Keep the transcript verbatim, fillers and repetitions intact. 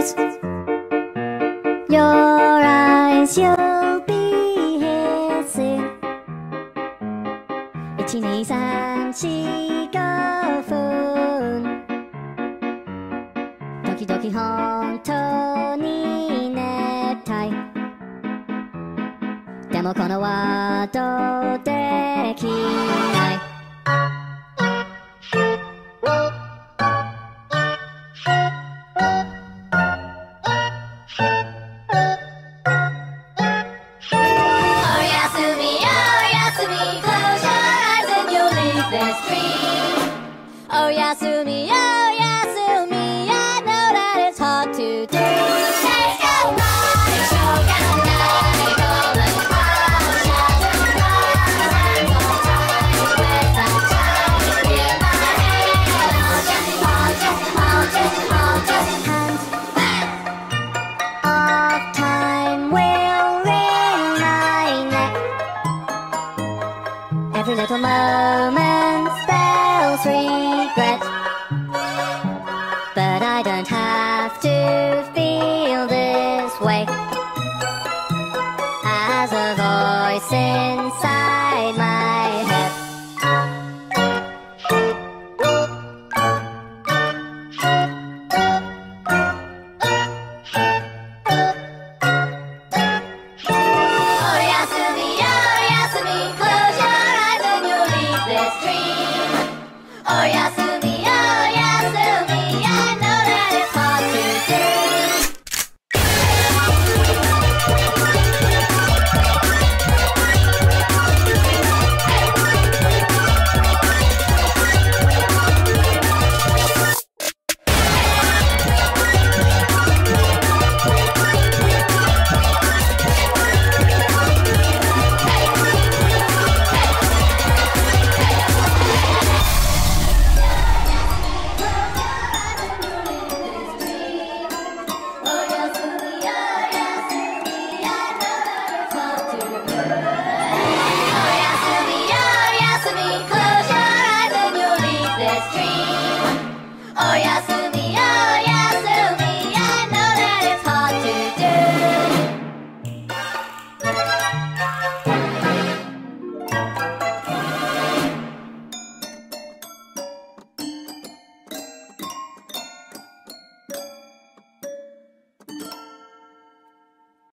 Close your eyes, you'll be here soon. いちにさんしごふん。時々本当に熱帯。でもこのワードできない。Oh, Yasumi, oh, Yasumi, I know that it's hard to do. Let's go, money, show, got money, golden crown, shadow crown, and go time, with some time, feel my hand, hold it, hold it, hold it, hold it, hand. All time will ring my neck. Every little moment spells regret. But I don't have to